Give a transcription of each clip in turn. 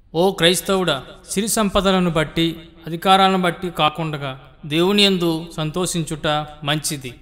ఓ క్రైస్తవుడా, సిరి సంపదలను బట్టి అధికారాలను బట్టి కాకుండా దేవుని యందు సంతోషించుట మంచిది.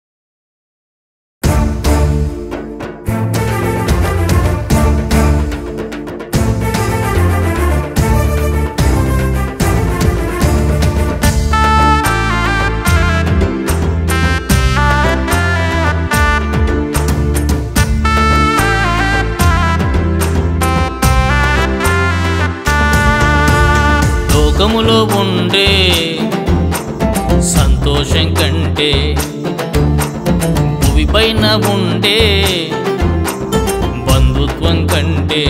లోకములో ఉండే సంతోషం కంటే భూమిపైన ఉండే బంధుత్వం కంటే,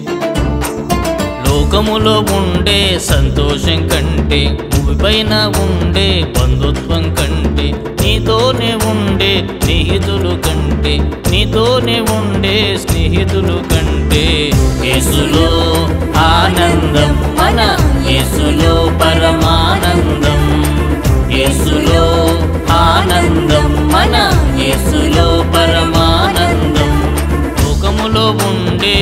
లోకములో ఉండే సంతోషం కంటే భూమిపైన ఉండే బంధుత్వం కంటే, నీతోనే ఉండే స్నేహితులు కంటే, నీతోనే ఉండే స్నేహితులు కంటే యేసులో ఆనందం, మన యేసులో పరమానందం, యేసులో ఆనందం, మన యేసులో పరమానందం. లోకములో ఉండే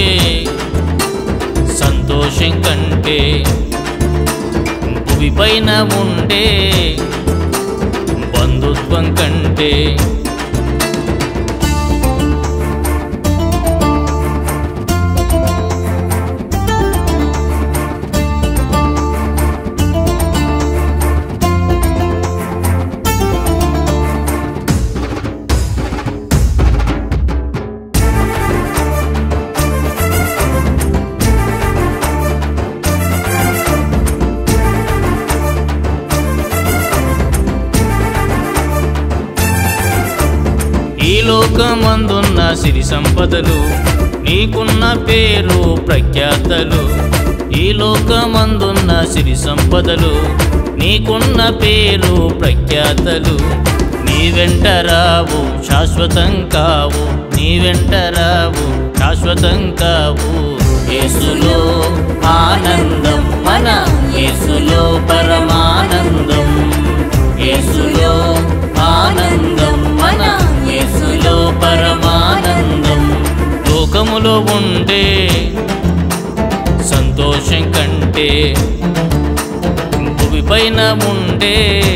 సంతోషం కంటే భూమిపైన ఉండే బంధుత్వం కంటే, ఈ లోకమందున్న సిరి సంపదలు, నీకున్న పేరు ప్రఖ్యాతలు, ఈ లోకమందున్న సిరి సంపదలు, నీకున్న పేరు ప్రఖ్యాతలు, నీ వెంట రావు శాశ్వతం కావు, నీ వెంట రావు శాశ్వతం కావు. యేసులో ఆనందం, మన యేసులో పరమానందం, యేసులో ఆనందం, మన యేసులో పరమానందం. లోకములో ఉండే సంతోషం కంటే భూమిపైన ఉండే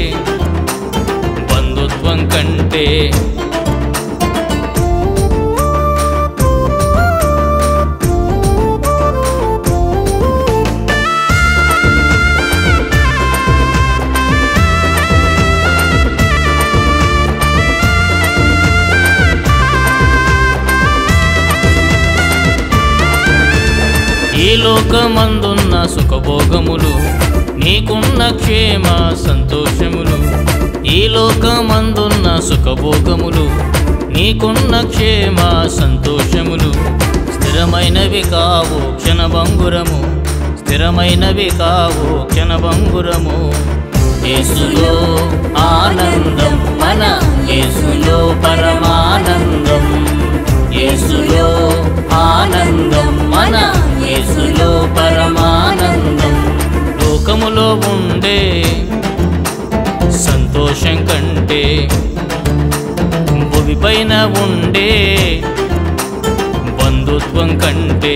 బంధుత్వం కంటే, ఈ లోకమందున్న సుఖభోగములు, నీకున్న క్షేమ సంతోషములు, ఈ లోకమందున్న సుఖభోగములు, నీకున్న క్షేమ సంతోషములు, స్థిరమైనవి కావు క్షణభంగురము, స్థిరమైనవి కావు క్షణభంగురము. యేసులో ఆనందం, మన యేసులో పరమానందం, యేసులో ఆనందం, మన యేసులో పరమానందం. లోకములో ఉండే సంతోషం కంటే భూమిపైన ఉండే బంధుత్వం కంటే,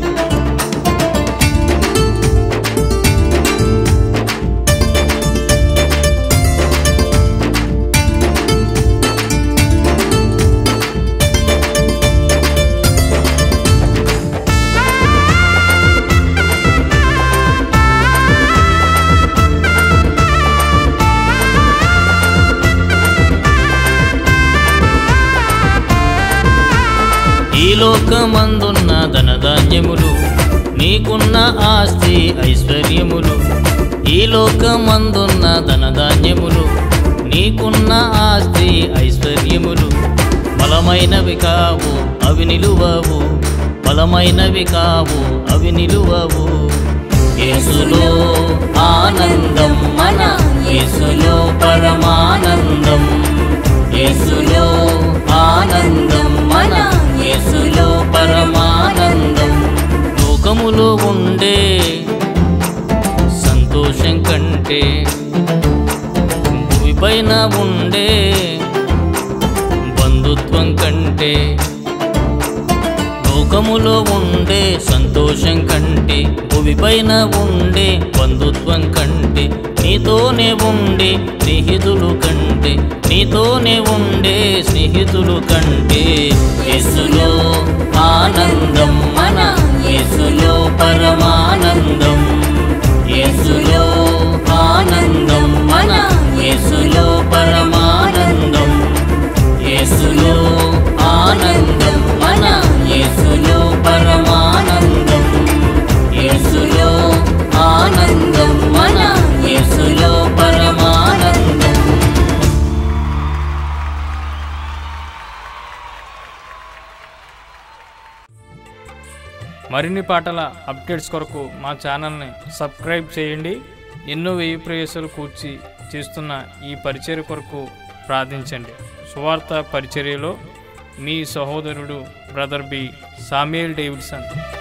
ఈ లోకమందున్న ధనధాన్యములు, నీకున్న ఆస్తి ఐశ్వర్యములు, ఈ లోకమందున్న ధనధాన్యములు, నీకున్న ఆస్తి ఐశ్వర్యములు, బలమైనవి కావు అవి నిలువవు, బలమైనవి కావు అవి నిలువవు. యేసులో ఆనందం, మన యేసులో పరమానందం, యేసులో ఆనందం, మన యేసులో పరమానందం. లోకములో ఉండే సంతోషం కంటే భూమిపైన ఉండే బంధుత్వం కంటే, లోక లోకములో ఉండే సంతోషం కంటే, భూమిపైన ఉండే బంధుత్వం కంటే, నీతోనే ఉండే స్నేహితులు కంటే, నీతోనే ఉండే స్నేహితులు కంటే, యేసులో ఆనందం మన యేసులో పరమానందం, యేసులో ఆనందం మన యేసులో పరమానందం, యేసులో ఆనందం మన యేసులో పరమానందం, యేసులో ఆనందం మన యేసులో పరమానందం. మరిన్ని పాటల అప్డేట్స్ కొరకు మా ఛానల్ని సబ్స్క్రైబ్ చేయండి. ఎన్నో వ్యయ ప్రయాసాలు కూర్చి చేస్తున్న ఈ పరిచర్య కొరకు ప్రార్థించండి. సువార్త పరిచర్యలో మీ సహోదరుడు బ్రదర్ బి. Samuel Davidson.